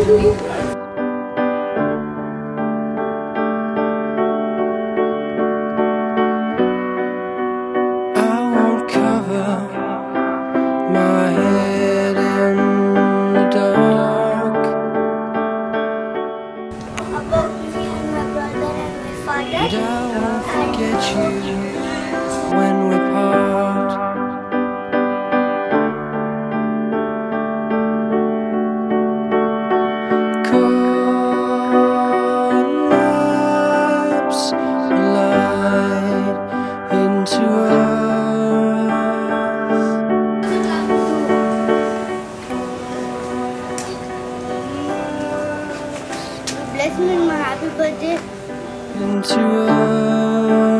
won't cover my head in the dark. About me and my brother and my father. And I won't forget you when we part. Collapse light into Bless me and my happy birthday. into us.